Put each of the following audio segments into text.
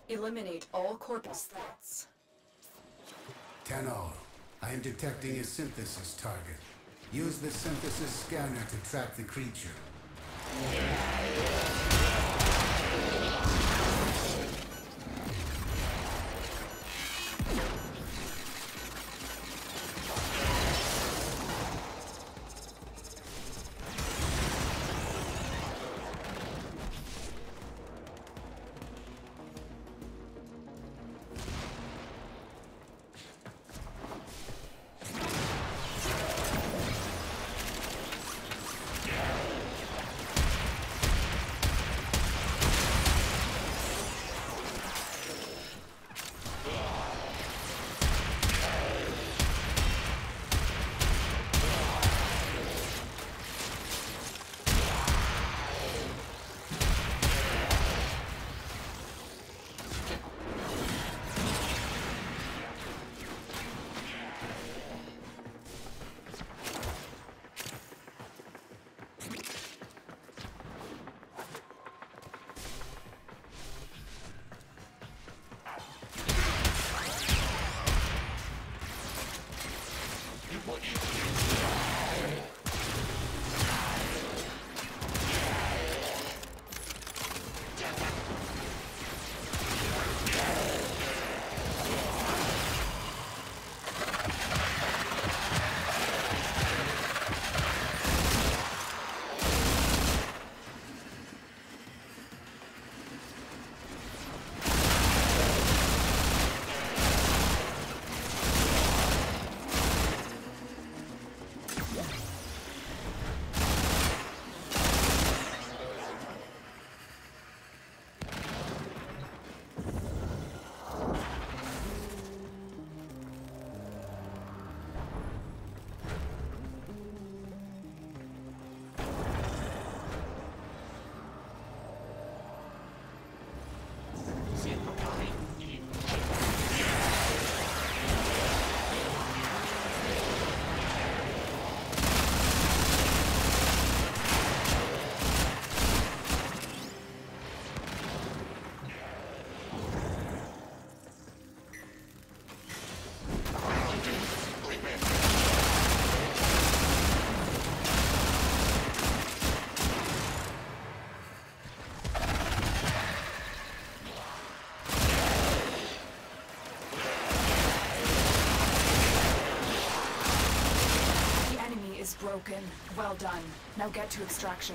Eliminate all corpus threats. Tenor, I am detecting a synthesis target. Use the synthesis scanner to track the creature. Broken. Well done. Now get to extraction.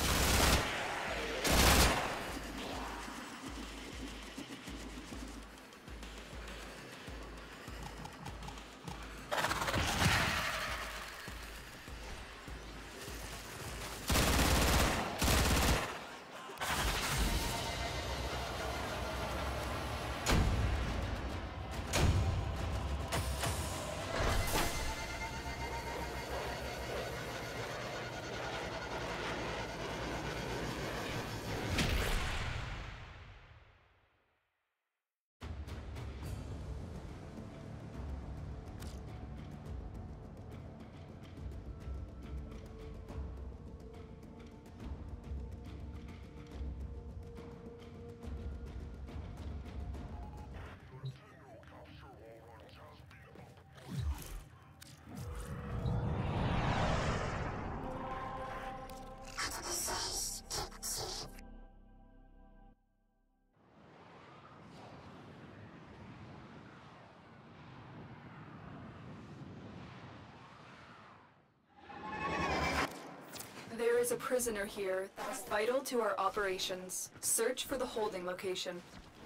There is a prisoner here that is vital to our operations. Search for the holding location.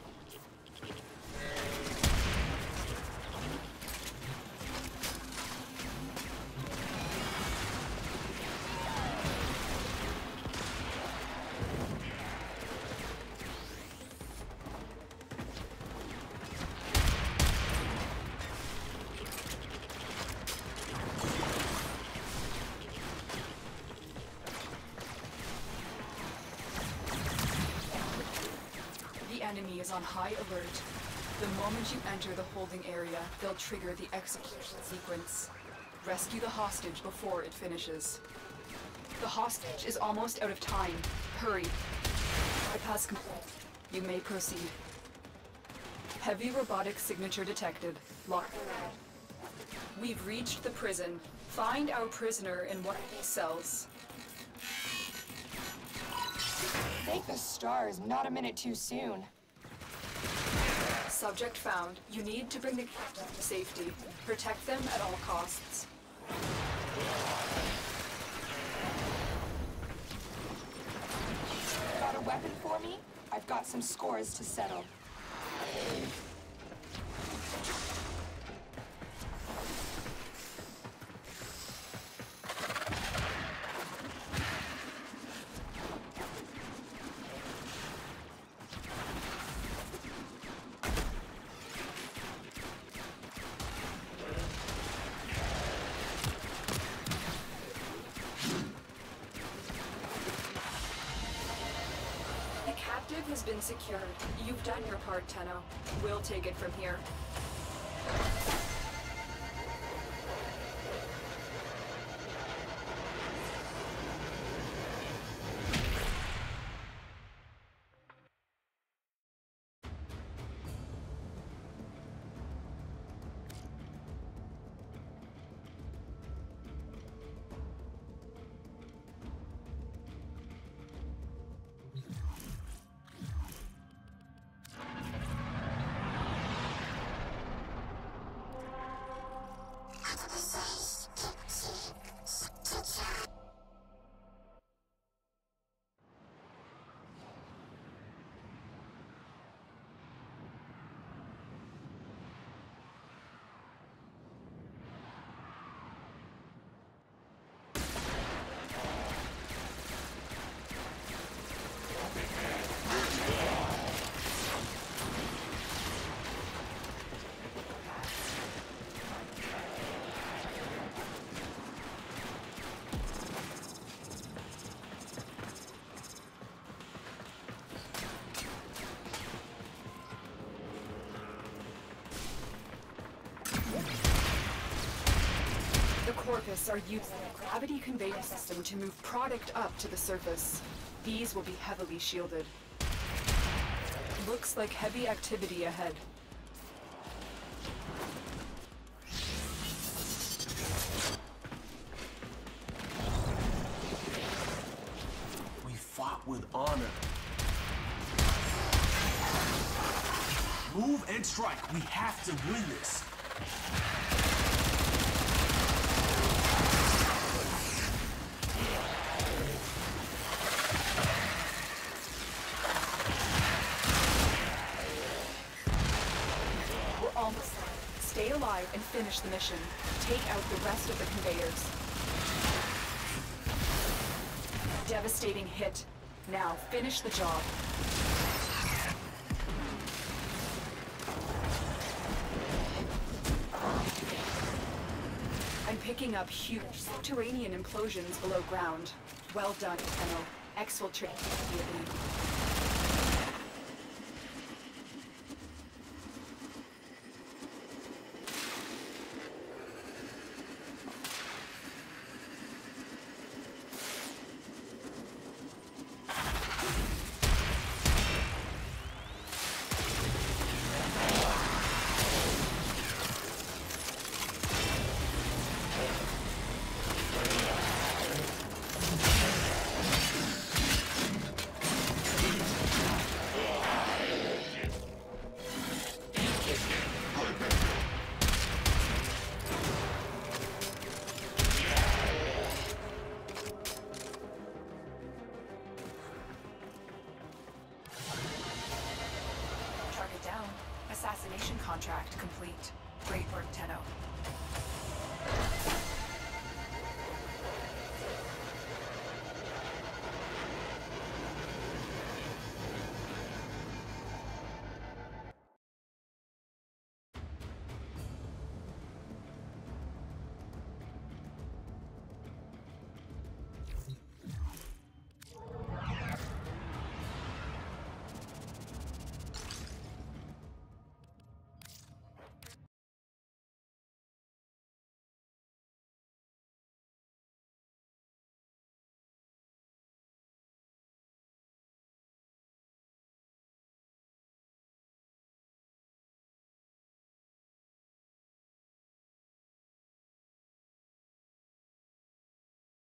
Enemy is on high alert. The moment you enter the holding area, they'll trigger the execution sequence. Rescue the hostage before it finishes. The hostage is almost out of time. Hurry. Bypass complete. You may proceed. Heavy robotic signature detected. Lock. We've reached the prison. Find our prisoner in one of these cells. Thank the stars, not a minute too soon. Subject found. You need to bring the captive to safety. Protect them at all costs. Got a weapon for me? I've got some scores to settle. The captive has been secured. You've done your part, Tenno. We'll take it from here. The Corpus are using a gravity conveyor system to move product up to the surface. These will be heavily shielded. Looks like heavy activity ahead. We fought with honor. Move and strike. We have to win this. We're almost there. Stay alive and finish the mission. Take out the rest of the conveyors. Devastating hit. Now, finish the job. I'm picking up huge subterranean implosions below ground. Well done, Tenno. Exfiltrate immediately. Target down. Assassination contract complete. Great work, Tenno.